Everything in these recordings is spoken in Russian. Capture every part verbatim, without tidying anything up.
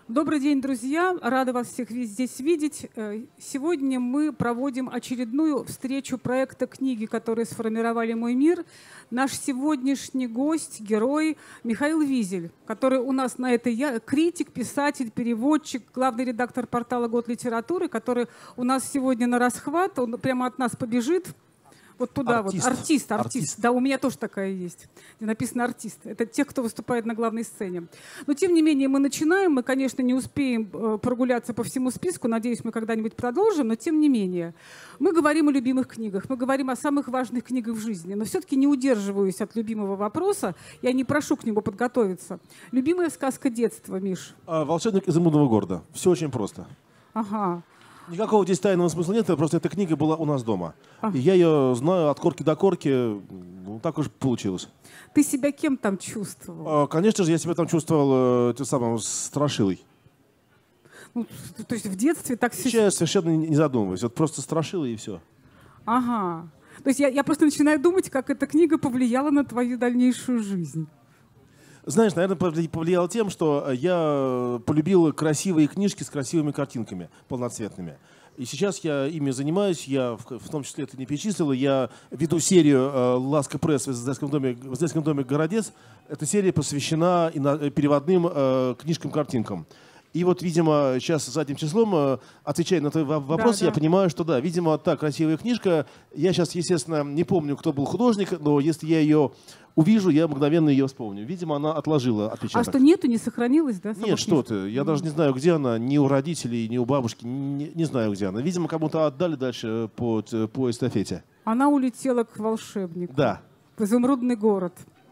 Добрый день, друзья! Рада вас всех здесь видеть. Сегодня мы проводим очередную встречу проекта «Книги, которые сформировали мой мир». Наш сегодняшний гость, герой Михаил Визель, который у нас на это я, критик, писатель, переводчик, главный редактор портала «Год литературы», который у нас сегодня на расхват, он прямо от нас побежит. Вот туда артист. вот. Артист, артист, артист. Да, у меня тоже такая есть, где написано «артист». Это те, кто выступает на главной сцене. Но, тем не менее, мы начинаем. Мы, конечно, не успеем прогуляться по всему списку. Надеюсь, мы когда-нибудь продолжим. Но, тем не менее, мы говорим о любимых книгах. Мы говорим о самых важных книгах в жизни. Но все-таки не удерживаюсь от любимого вопроса. Я не прошу к нему подготовиться. Любимая сказка детства, Миш? «Волшебник изумрудного города». Все очень просто. Ага. Никакого здесь тайного смысла нет, просто эта книга была у нас дома. А. И я ее знаю от корки до корки, ну, так уж получилось. Ты себя кем там чувствовал? А, конечно же, я себя там чувствовал э, тем самым страшилой. Ну, то есть в детстве так... Сейчас совершенно не задумываюсь, вот просто страшила и все. Ага. То есть я, я просто начинаю думать, как эта книга повлияла на твою дальнейшую жизнь. Знаешь, наверное, повлияло тем, что я полюбил красивые книжки с красивыми картинками, полноцветными. И сейчас я ими занимаюсь, я в, в том числе это не перечислил, я веду серию э, «Ласка пресс» в издательском доме, в издательском доме «Городец». Эта серия посвящена переводным э, книжкам-картинкам. И вот, видимо, сейчас задним числом, отвечая на твой вопрос, да, я да. понимаю, что да, видимо, та красивая книжка. Я сейчас, естественно, не помню, кто был художник, но если я ее увижу, я мгновенно ее вспомню. Видимо, она отложила отпечаток. А что, нету, не сохранилась, да? Нет, что ты. Я mm-hmm. даже не знаю, где она, ни у родителей, ни у бабушки, не, не знаю, где она. Видимо, кому-то отдали дальше по, по эстафете. Она улетела к волшебнику. Да. В изумрудный город.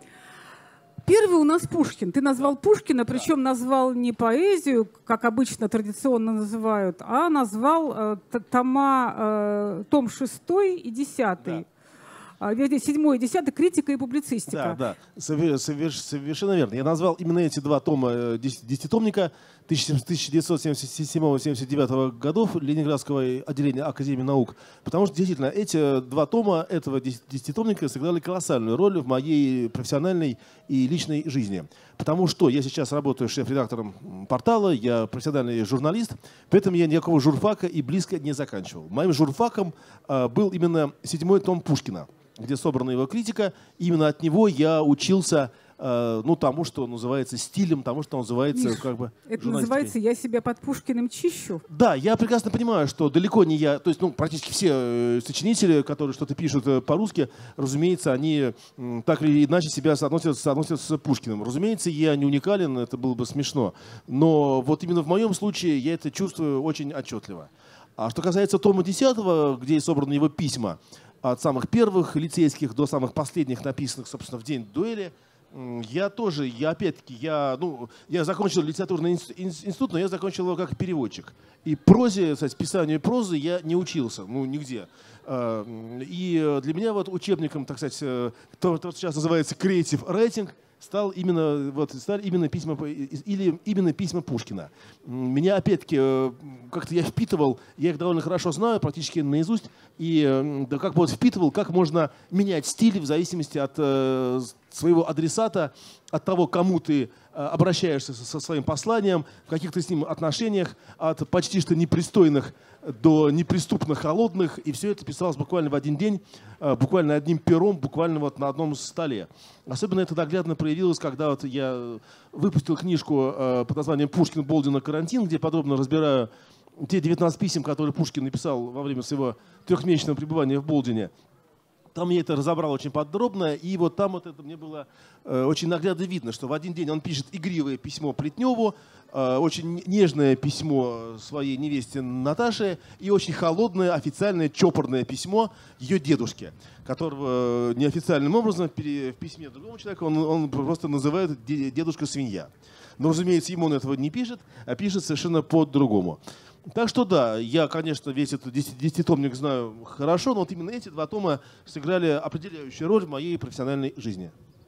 Первый у нас Пушкин. Ты назвал Пушкина, причем да. назвал не поэзию, как обычно традиционно называют, а назвал э, тома, э, том шестой и десятый. Да. Седьмой и десятый — критика и публицистика. Да, да, совершенно верно. Я назвал именно эти два тома десятитомника тысяча девятьсот семьдесят седьмого — семьдесят девятого годов Ленинградского отделения Академии наук, потому что действительно эти два тома этого десятитомника сыграли колоссальную роль в моей профессиональной и личной жизни. Потому что я сейчас работаю шеф-редактором портала, я профессиональный журналист, поэтому я никакого журфака и близко не заканчивал. Моим журфаком э, был именно седьмой том Пушкина, где собрана его критика. И именно от него я учился э, ну, тому, что называется стилем, тому, что называется Миш, как бы это называется «я себя под Пушкиным чищу». Да, я прекрасно понимаю, что далеко не я, то есть ну, практически все э, сочинители, которые что-то пишут э, по-русски, разумеется, они э, так или иначе себя соотносят, соотносят с Пушкиным. Разумеется, я не уникален, это было бы смешно. Но вот именно в моем случае я это чувствую очень отчетливо. А что касается тома десятого, где собраны его письма, от самых первых лицейских до самых последних, написанных, собственно, в день дуэли, я тоже, я опять-таки, я, ну, я закончил литературный институт, но я закончил его как переводчик. И прозе, кстати, писанию прозы я не учился, ну, нигде. И для меня вот учебником, так сказать, то, что сейчас называется creative writing, стал именно, вот, стали именно письма, или именно письма Пушкина. Меня, опять-таки, как-то я впитывал, я их довольно хорошо знаю, практически наизусть, и да, как бы вот впитывал, как можно менять стиль в зависимости от э, своего адресата, от того, кому ты э, обращаешься со, со своим посланием, в каких-то с ним отношениях, от почти что непристойных до неприступно холодных, и все это писалось буквально в один день, э, буквально одним пером, буквально вот на одном столе. Особенно это наглядно проявилось, когда вот я выпустил книжку э, под названием «Пушкин, Болдин, карантин», где подробно разбираю те девятнадцать писем, которые Пушкин написал во время своего трехмесячного пребывания в Болдине. Там я это разобрал очень подробно, и вот там вот это мне было э, очень наглядно видно, что в один день он пишет игривое письмо Плетневу, э, очень нежное письмо своей невесте Наташе и очень холодное, официальное, чопорное письмо ее дедушке, которого э, неофициальным образом в письме другому человеку он, он просто называет дедушка-свинья. Но, разумеется, ему он этого не пишет, а пишет совершенно по-другому. Так что да, я, конечно, весь этот десятитомник знаю хорошо, но вот именно эти два тома сыграли определяющую роль в моей профессиональной жизни.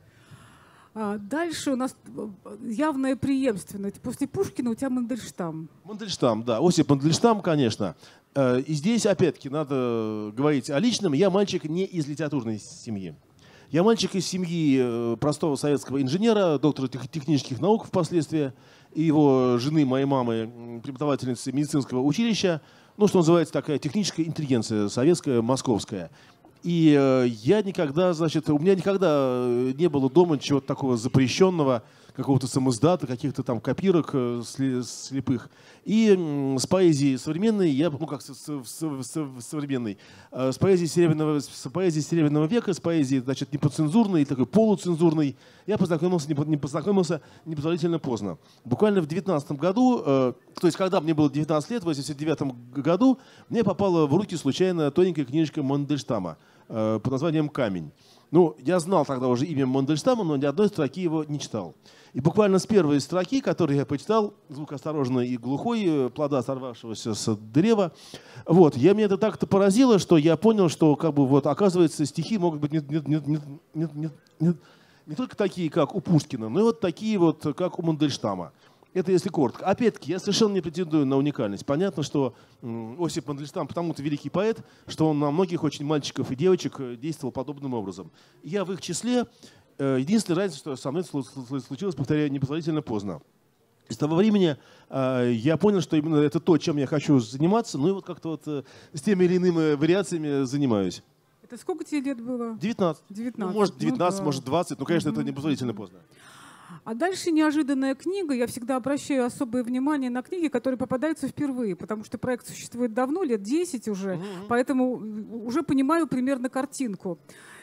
Дальше у нас явная преемственность. После Пушкина у тебя Мандельштам. Мандельштам, да. Осип Мандельштам, конечно. И здесь, опять-таки, надо говорить о личном. Я мальчик не из литературной семьи. Я мальчик из семьи простого советского инженера, доктора технических наук впоследствии, и его жены, моей мамы, преподавательницы медицинского училища, ну, что называется, такая техническая интеллигенция, советская, московская. И э, я никогда, значит, у меня никогда не было дома чего-то такого запрещенного, какого-то самоздата, каких-то там копирок э, слепых. И э, с поэзией современной, я, ну как с, с, с, с, современной, э, с поэзией серебряного, с поэзией серебряного века, с поэзией, значит, непоцензурной, такой полуцензурной, я познакомился, не, не познакомился непозволительно поздно. Буквально в девятнадцатом году, э, то есть когда мне было девятнадцать лет, в восемьдесят девятом году, мне попала в руки случайно тоненькая книжечка Мандельштама э, под названием «Камень». Ну, я знал тогда уже имя Мандельштама, но ни одной строки его не читал. И буквально с первой строки, которую я почитал, звук осторожный и глухой, плода сорвавшегося с древа, вот, я, меня это так-то поразило, что я понял, что, как бы, вот, оказывается, стихи могут быть не, не, не, не, не, не, не, не только такие, как у Пушкина, но и вот такие вот, как у Мандельштама. Это если коротко. Опять-таки, я совершенно не претендую на уникальность. Понятно, что Осип Мандельштам потому-то великий поэт, что он на многих очень мальчиков и девочек действовал подобным образом. Я в их числе. Единственная разница, что со мной случилось, повторяю, непозволительно поздно. И с того времени э, я понял, что именно это то, чем я хочу заниматься, ну и вот как-то вот э, с теми или иными вариациями занимаюсь. Это сколько тебе лет было? девятнадцать. девятнадцать. Ну, может, девятнадцать, ну, да. Может, двадцать. Ну, конечно, угу. Это непозволительно поздно. А дальше неожиданная книга. Я всегда обращаю особое внимание на книги, которые попадаются впервые, потому что проект существует давно, лет десять уже, угу. Поэтому уже понимаю примерно картинку.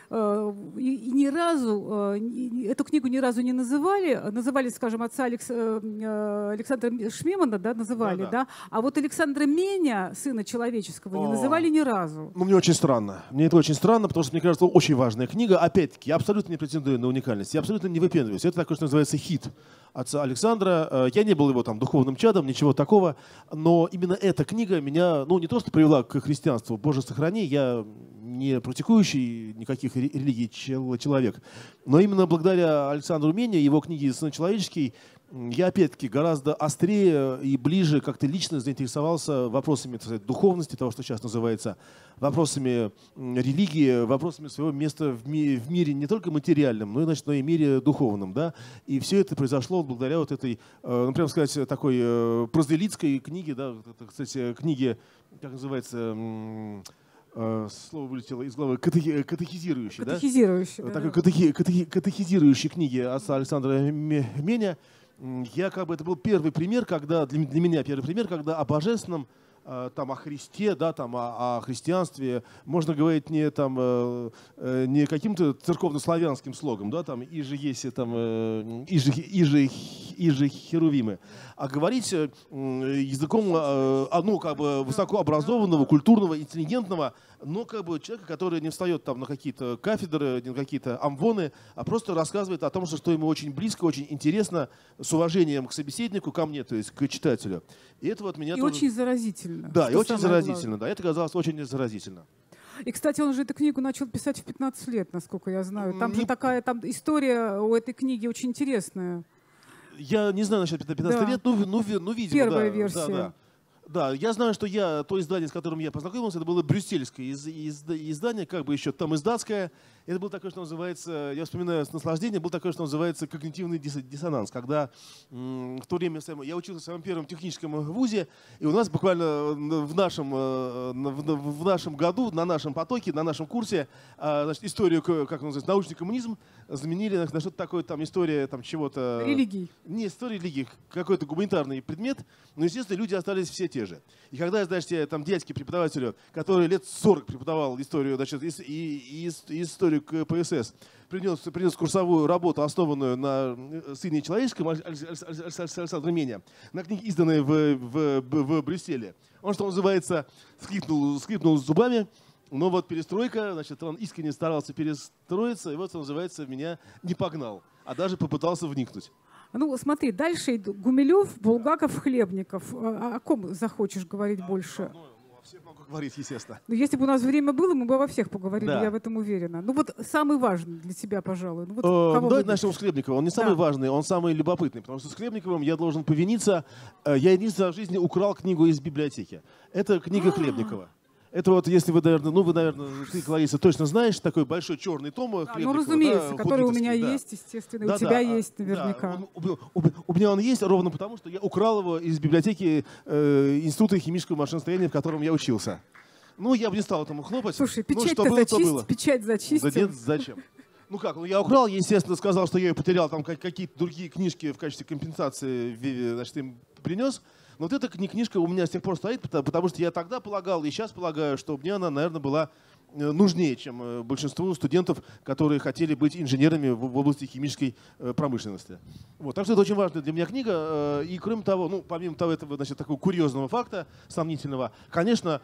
И, и ни разу, эту книгу ни разу не называли, называли, скажем, отца Алекс, Александра Шмемана, да, называли, да, да. Да, а вот Александра Меня, сына человеческого, не называли ни разу. Ну, мне очень странно, мне это очень странно, потому что, мне кажется, очень важная книга. Опять-таки, я абсолютно не претендую на уникальность, я абсолютно не выпендриваюсь. Это такое, что называется, хит отца Александра. Я не был его там духовным чадом, ничего такого, но именно эта книга меня, ну, не то что привела к христианству, Боже сохрани, я не практикующий никаких религий человек, но именно благодаря Александру Мене, его книге «Сын человеческий», я опять-таки гораздо острее и ближе как-то лично заинтересовался вопросами, так сказать, духовности, того, что сейчас называется, вопросами религии, вопросами своего места в, ми в мире не только материальном, но и, значит, но и мире духовном. Да? И все это произошло благодаря вот этой, ну, прямо сказать, такой прозелитской книге, да, кстати, книге, как называется, слово вылетело из головы, катехи, катехизирующей. Катехизирующей, да? Да, Такой да. Катехи, катехи, катехизирующей книги отца Александра Меня. Я как бы, это был первый пример, когда, для, для меня первый пример, когда о божественном, э, там, о Христе, да, там, о, о христианстве можно говорить не, там, э, э, не каким-то церковно-славянским слогом, да, там, и же есть, там, э, и же, и же, и же херувимы, а говорить э, языком, э, ну, как бы высокообразованного, культурного, интеллигентного, но как бы человека, который не встает там на какие-то кафедры, на какие-то амвоны, а просто рассказывает о том, что, что ему очень близко, очень интересно, с уважением к собеседнику, ко мне, то есть к читателю. И это вот меня И тоже... очень заразительно. Да, и очень заразительно, да, это казалось очень заразительно. И, кстати, он же эту книгу начал писать в пятнадцать лет, насколько я знаю. Там не... же такая там история у этой книги очень интересная. Я не знаю насчет пятнадцати да. лет, ну, ну, ну видимо, Первая да, версия. Да, да. Да, я знаю, что я, то издание, с которым я познакомился, это было брюссельское из, из, издание, как бы еще там издатское. Это было такое, что называется, я вспоминаю с наслаждением, был такое, что называется когнитивный диссонанс. Когда м, в то время я учился в своем первом техническом вузе, и у нас буквально в нашем, в, в нашем году, на нашем потоке, на нашем курсе, значит, историю, как называется, научный коммунизм заменили на что-то такое, там, история там, чего-то... Религий. Не история религии, какой-то гуманитарный предмет, но, естественно, люди остались все те же. И когда, знаете, там дядьки преподавателю, который лет сорок преподавал историю, значит, и, и, и историю к ПСС, принес, принес курсовую работу, основанную на «Сыне человеческом» Александра Меня, на книге, изданной в, в, в, в Брюсселе. Он, что называется, скрипнул, скрипнул зубами, но вот перестройка, значит, он искренне старался перестроиться, и вот, что называется, меня не погнал, а даже попытался вникнуть. Ну, смотри, дальше Гумилев, Булгаков, Хлебников. О, о ком захочешь говорить да, больше? Ну, ну, о всех много говорить, естественно. Ну, если бы у нас время было, мы бы во всех поговорили, да. Я в этом уверена. Ну, вот самый важный для тебя, пожалуй. Ну, вот э, давайте начнем с Хлебникова. Он не самый да. важный, он самый любопытный, потому что с Хлебниковым я должен повиниться. Я единственный в жизни украл книгу из библиотеки. Это книга А-а-а. Хлебникова. Это вот, если вы, наверное, ну, вы, наверное, ты, Лариса, точно знаешь, такой большой черный том. Да, ну, разумеется, да, который у меня да. есть, естественно, да, у тебя да, есть наверняка. Да, он, у, у, у меня он есть ровно потому, что я украл его из библиотеки э, Института химического машиностроения, в котором я учился. Ну, я бы не стал этому хлопать. Слушай, печать-то ну, зачисть, печать зачистил. Да нет, зачем? Ну как, ну я украл, естественно, сказал, что я ее потерял, там какие-то другие книжки в качестве компенсации, значит, им принес. Но вот эта книжка у меня с тех пор стоит, потому что я тогда полагал и сейчас полагаю, что мне она, наверное, была нужнее, чем большинству студентов, которые хотели быть инженерами в области химической промышленности. Вот. Так что это очень важная для меня книга. И кроме того, ну, помимо того этого, значит, такого курьезного факта, сомнительного, конечно,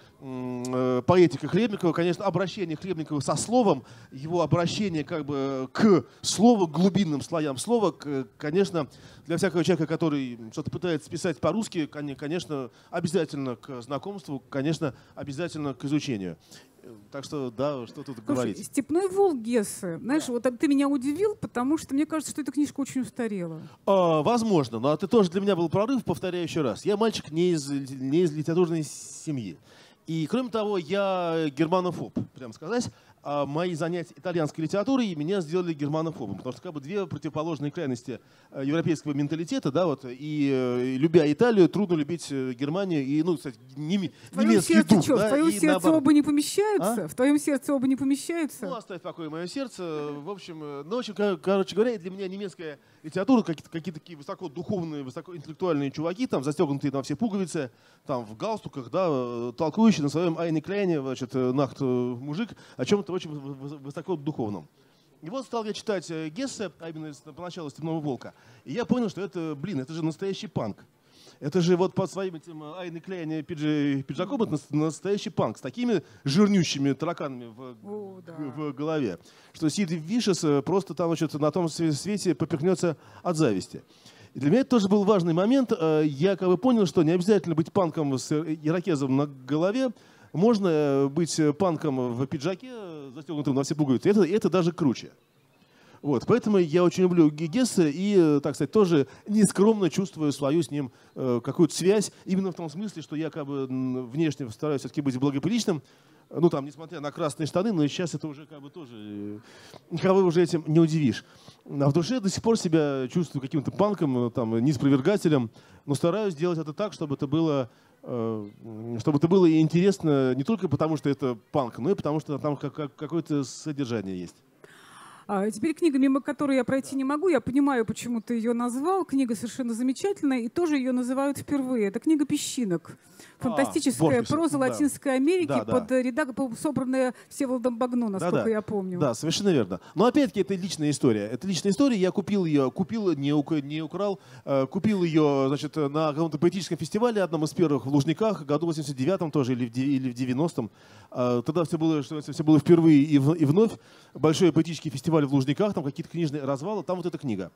поэтика Хлебникова, конечно, обращение Хлебникова со словом, его обращение как бы к слову, к глубинным слоям слова, конечно, для всякого человека, который что-то пытается писать по-русски, конечно, обязательно к знакомству, конечно, обязательно к изучению. Так что, да, что тут Слушай, говорить. «Степной волк» Гессе. Знаешь, да. вот ты меня удивил, потому что мне кажется, что эта книжка очень устарела. А, возможно, но это тоже для меня был прорыв, повторяю еще раз. Я мальчик не из, не из литературной семьи. И, кроме того, я германофоб, прямо сказать. А мои занятия итальянской литературой меня сделали германофобом, потому что как бы две противоположные крайности европейского менталитета, да, вот, и любя Италию, трудно любить Германию и, ну, кстати, нем, немецкий сердце дух. Что, да, в твоем сердце наоборот. Оба не помещаются? А? В твоем сердце оба не помещаются? Ну, оставь в покое мое сердце. В общем, ну, в общем, короче говоря, для меня немецкая литература, какие-то какие такие высокодуховные, высокоинтеллектуальные чуваки, там, застегнутые на все пуговицы, там, в галстуках, да, толкующие на своем Айне Кляйне, значит, нахт мужик, о чем-то очень высокодуховном. И вот стал я читать Гессе, а именно поначалу «Степного волка», и я понял, что это, блин, это же настоящий панк. Это же вот под своим этим Айне Кляйне пиджаком это настоящий панк с такими жирнющими тараканами в, О, да. в голове, что Сид Вишес просто там, значит, на том свете поперхнется от зависти. И для меня это тоже был важный момент. Я как бы понял, что не обязательно быть панком с ирокезом на голове. Можно быть панком в пиджаке, застегнутым на все пуговицы. Это, это даже круче. Вот, поэтому я очень люблю Гессе и, так сказать, тоже нескромно чувствую свою с ним э, какую-то связь. Именно в том смысле, что я как бы внешне стараюсь все-таки быть благоприличным. Ну, там, несмотря на красные штаны, но сейчас это уже как бы тоже... Никого уже этим не удивишь. А в душе я до сих пор себя чувствую каким-то панком, там, неспровергателем, но стараюсь делать это так, чтобы это было... чтобы это было интересно не только потому, что это панк, но и потому, что там какое-то содержание есть. А теперь книга, мимо которой я пройти не могу. Я понимаю, почему ты ее назвал. Книга совершенно замечательная, и тоже ее называют впервые. Это книга «Песчинок». Фантастическая а, проза да. Латинской Америки, да, да. под редак... собранная Всеволодом Багно, насколько да, да. я помню. Да, совершенно верно. Но опять-таки это личная история. Это личная история. Я купил ее, купил, не, ук... не украл, э, купил ее, значит, на каком-то поэтическом фестивале, одном из первых в Лужниках, году в восемьдесят девятом тоже, или в, или в девяностом. Э, тогда все было, все было впервые и, в... и вновь. Большой поэтический фестиваль в Лужниках, там какие-то книжные развалы, там вот эта книга.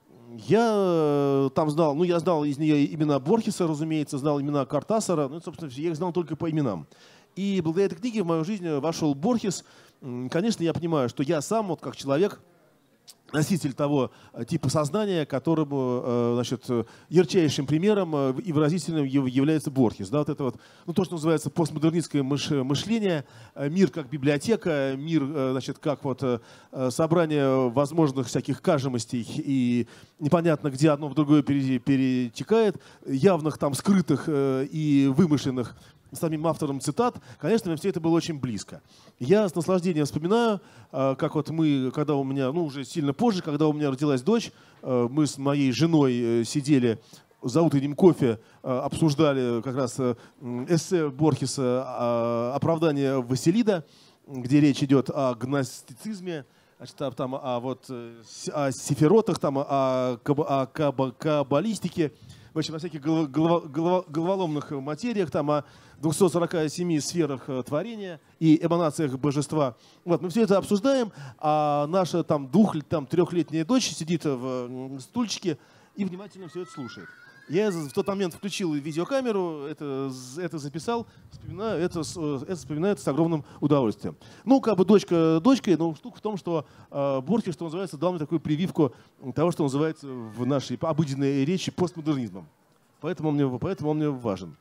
Я там знал, ну я знал из нее имена Борхеса, разумеется, знал имена Кортасара, ну, собственно, я их знал только по именам. И благодаря этой книге в мою жизнь вошел Борхес. Конечно, я понимаю, что я сам, вот как человек, носитель того типа сознания, которому, значит, ярчайшим примером и выразителем является Борхес. Да, вот это вот, ну, то, что называется постмодернистское мышление, мир как библиотека, мир, значит, как вот собрание возможных всяких кажемостей и непонятно, где одно в другое перетекает, явных там скрытых и вымышленных самим автором цитат, конечно, мне все это было очень близко. Я с наслаждением вспоминаю, как вот мы, когда у меня, ну уже сильно позже, когда у меня родилась дочь, мы с моей женой сидели за утренним кофе, обсуждали как раз эссе Борхеса «Оправдание Василида», где речь идет о гностицизме, значит, там, о, вот, о сефиротах, там, о, о каббалистике, в общем, о всяких голов, голов, головоломных материях, там, о двухстах сорока семи сферах творения и эманациях божества. Вот, мы все это обсуждаем, а наша там двух, там, трехлетняя дочь сидит в стульчике и внимательно все это слушает. Я в тот момент включил видеокамеру, это, это записал, вспоминаю это, это вспоминаю с огромным удовольствием. Ну, как бы дочка дочкой, но штука в том, что э, Борхес, что называется, дал мне такую прививку того, что называется в нашей обыденной речи постмодернизмом. Поэтому он мне, поэтому он мне важен.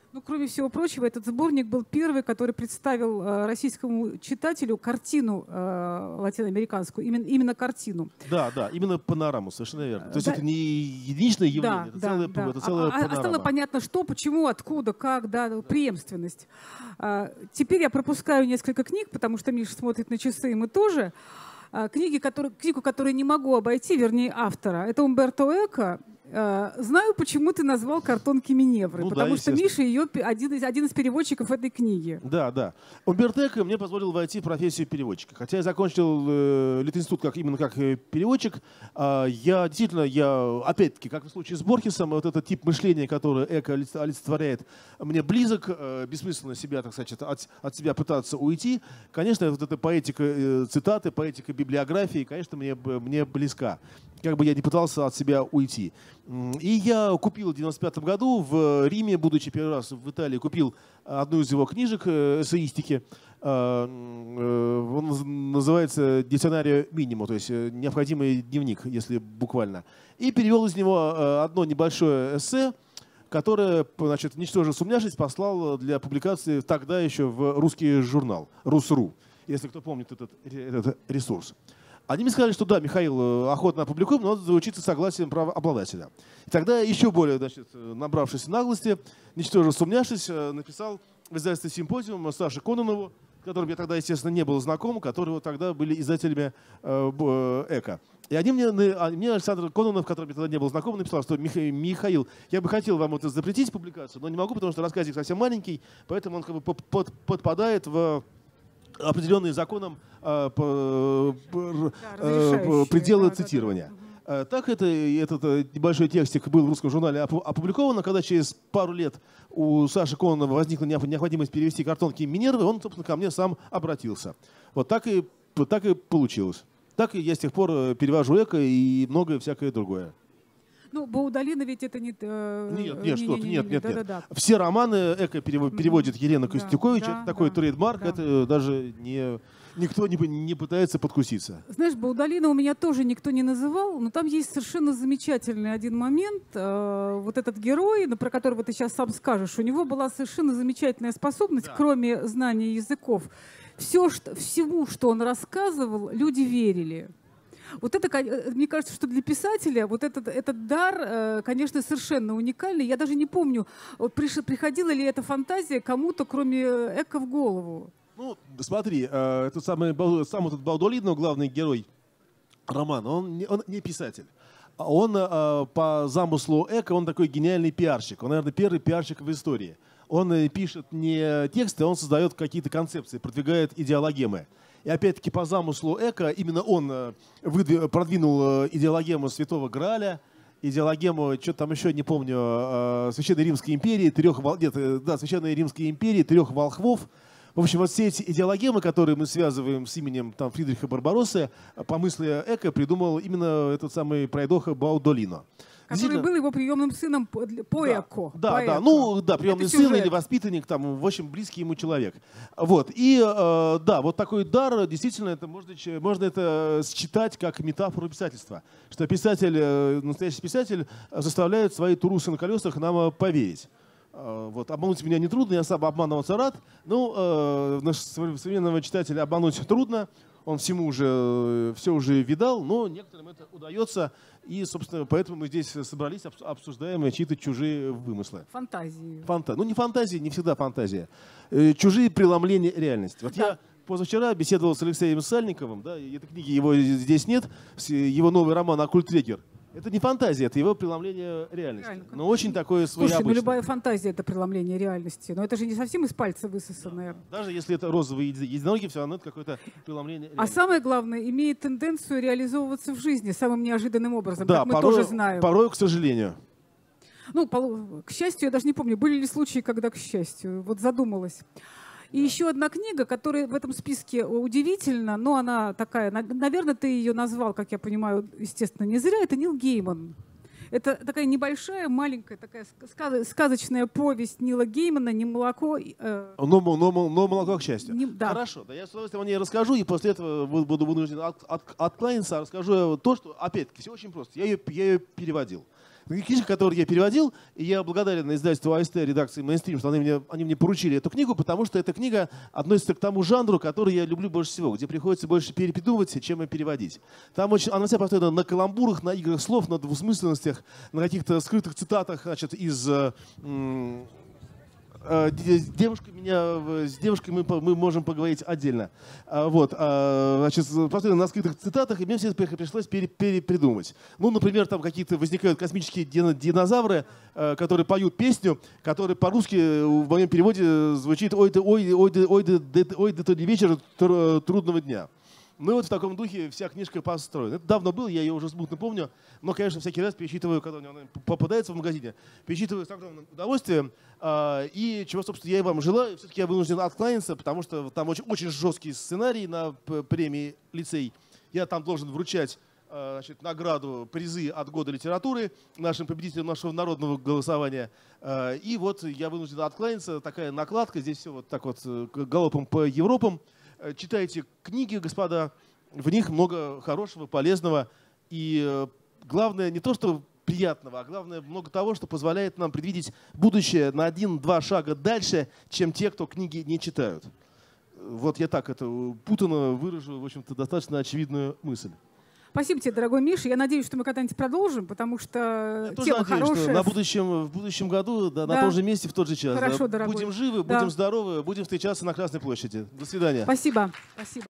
Ну, кроме всего прочего, этот сборник был первый, который представил э, российскому читателю картину э, латиноамериканскую, именно, именно картину. Да, да, именно панораму, совершенно верно. То есть да. это не единичное явление, Да, это, да, целая, да. это целая а, панорама. А стало понятно, что, почему, откуда, как, да, преемственность. А, теперь я пропускаю несколько книг, потому что Миша смотрит на часы, и мы тоже. А, книги, которые, книгу, которую не могу обойти, вернее, автора. Это Умберто Эко. Знаю, почему ты назвал «Картонки Миневры», ну, потому да, что Миша ее один из, один из переводчиков этой книги. Да, да. Умберто Эко мне позволил войти в профессию переводчика. Хотя я закончил э, Литинститут как, именно как переводчик, э, я действительно, я, опять-таки, как в случае с Борхесом, вот этот тип мышления, который Эко олицетворяет, мне близок, э, бессмысленно себя, так сказать, от, от себя пытаться уйти. Конечно, вот эта поэтика э, цитаты, поэтика библиографии, конечно, мне, мне близка. Как бы я не пытался от себя уйти. И я купил в девяносто пятом году в Риме, будучи первый раз в Италии, купил одну из его книжек эссеистики. Он называется «Дикционарио минимо», то есть необходимый дневник, если буквально. И перевел из него одно небольшое эссе, которое, значит, ничтоже сумняшись, послал для публикации тогда еще в русский журнал «Рус.ру», если кто помнит этот, этот ресурс. Они мне сказали, что да, Михаил, охотно опубликуем, но надо заручиться согласием правообладателя. И тогда еще более, значит, набравшись наглости, ничтоже сумняшись, написал в издательстве «Симпозиум» Саше Кононову, с которым я тогда, естественно, не был знаком, которые тогда были издателями Эко. И они мне, мне Александр Кононов, которым я тогда не был знаком, написал, что Михаил, я бы хотел вам это запретить, публикацию, но не могу, потому что рассказик совсем маленький, поэтому он как бы под, подпадает в определенные законом э, по, да, э, пределы да, цитирования. Да, да. Так это, этот небольшой текстик был в русском журнале опубликован, а когда через пару лет у Саши Кононова возникла необходимость перевести «Картонки Минервы», он, собственно, ко мне сам обратился. Вот так и, так и получилось. Так и я с тех пор перевожу Эко и многое всякое другое. Ну, Баудолина ведь это не... Э, нет, нет, что-то, нет, нет, да, нет. Да, да. Все романы Эко переводит Елена да, Костюкович, да, это такой да, трейдмарк, да. Это даже не, никто не, не пытается подкуситься. Знаешь, Баудолина у меня тоже никто не называл, но там есть совершенно замечательный один момент. Э, вот этот герой, ну, про которого ты сейчас сам скажешь, у него была совершенно замечательная способность, да. Кроме знания языков. Все, что, всему, что он рассказывал, люди верили. Вот это, мне кажется, что для писателя вот этот, этот дар, конечно, совершенно уникальный. Я даже не помню, приходила ли эта фантазия кому-то, кроме Эко, в голову. Ну, смотри, этот самый, сам этот Баудолино, главный герой романа, он не, он не писатель. Он по замыслу Эко, он такой гениальный пиарщик. Он, наверное, первый пиарщик в истории. Он пишет не тексты, он создает какие-то концепции, продвигает идеологемы. И опять-таки по замыслу Эко именно он выдвиг, продвинул идеологему Святого Грааля, идеологему, что-то там еще не помню, Священной Римской империи, трех, нет, да, Священной Римской империи, трех волхвов. В общем, вот все эти идеологемы, которые мы связываем с именем там, Фридриха Барбароссы, по мысли Эко придумал именно этот самый пройдоха Баудолино. Который был его приемным сыном по Эко. Да, да, по да. Эко. Ну, да, приемный сын или воспитанник, там, в общем, близкий ему человек. Вот. И, э, да, вот такой дар, действительно, это можно, можно это считать как метафору писательства. Что писатель, э, настоящий писатель заставляет свои турусы на колесах нам поверить. Э, вот. Обмануть меня нетрудно, я сам обманываться рад. Ну, э, нашего современного читателя обмануть трудно. Он всему уже, все уже видал, но некоторым это удается. И, собственно, поэтому мы здесь собрались, обсуждаем чьи-то чужие вымыслы. Фантазии. Фанта... Ну, не фантазии, не всегда фантазия. Чужие преломления реальности. Вот да. Я позавчера беседовал с Алексеем Сальниковым, да, этой книги его здесь нет, его новый роман «Оккульт-трегер». Это не фантазия, это его преломление реальности. Реально. Но очень такое своеобычное. Слушай, ну любая фантазия — это преломление реальности. Но это же не совсем из пальца высосанное. Да. Даже если это розовые единороги, все равно это какое-то преломление реальности. А самое главное, имеет тенденцию реализовываться в жизни самым неожиданным образом, да, как мы порой, тоже знаем. Порой, к сожалению. Ну, к счастью, я даже не помню, были ли случаи, когда к счастью. Вот задумалась. И да. Еще одна книга, которая в этом списке удивительна, но она такая, наверное, ты ее назвал, как я понимаю, естественно, не зря, это Нил Гейман. Это такая небольшая, маленькая, такая сказочная повесть Нила Геймана «Не молоко». Э, но, но, но, но молоко, к счастью. Не, да. Хорошо, да, я с удовольствием о ней расскажу, и после этого буду вынужден от, от, откланяться, расскажу то, что, опять-таки, все очень просто. Я ее, я ее переводил. Книжка, которую я переводил, и я благодарен издательству АСТ, редакции Mainstream, что они мне, они мне поручили эту книгу, потому что эта книга относится к тому жанру, который я люблю больше всего, где приходится больше перепридумывать, чем и переводить. Там очень, она вся построена на каламбурах, на играх слов, на двусмысленностях, на каких-то скрытых цитатах, значит, из... М- Девушка меня, с девушкой мы, мы можем поговорить отдельно. Вот, значит, построено на скрытых цитатах, и мне все это пришлось пере, перепридумывать. Ну, например, там какие-то возникают космические динозавры, которые поют песню, которая по-русски в моем переводе звучит «Ой, ты, ой, ой, ой, ой, ой, да то не вечер трудного дня». Ну и вот в таком духе вся книжка построена. Это давно было, я ее уже смутно помню, но, конечно, всякий раз перечитываю, когда она попадается в магазине, перечитываю с огромным удовольствием. И чего, собственно, я и вам желаю. Все-таки я вынужден откланяться, потому что там очень, очень жесткий сценарий на премии «Лицей». Я там должен вручать, значит, награду, призы от года литературы нашим победителям нашего народного голосования. И вот я вынужден откланяться. Такая накладка. Здесь все вот так вот галопом по Европам. Читайте книги, господа, в них много хорошего, полезного и, главное, не то что приятного, а главное, много того, что позволяет нам предвидеть будущее на один-два шага дальше, чем те, кто книги не читают. Вот я так это путанно выражу, в общем-то, достаточно очевидную мысль. Спасибо тебе, дорогой Миша. Я надеюсь, что мы когда-нибудь продолжим, потому что Я тема тоже надеюсь, хорошая. Что на будущем, в будущем году, да, Да. на том же месте, в тот же час. Хорошо, да. дорогой. Будем живы, Да. будем здоровы, будем встречаться на Красной площади. До свидания. Спасибо. Спасибо.